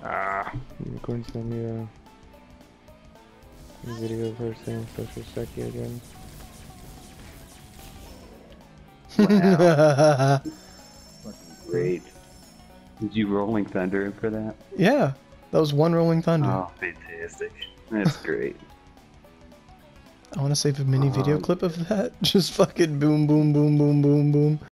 I'm going to send you a video of her saying social seki again. Wow. Fucking Great. Did you Rolling Thunder for that? Yeah, that was one Rolling Thunder. Oh, fantastic. That's great. I want to save a mini video clip of that. Just fucking boom, boom, boom, boom, boom, boom.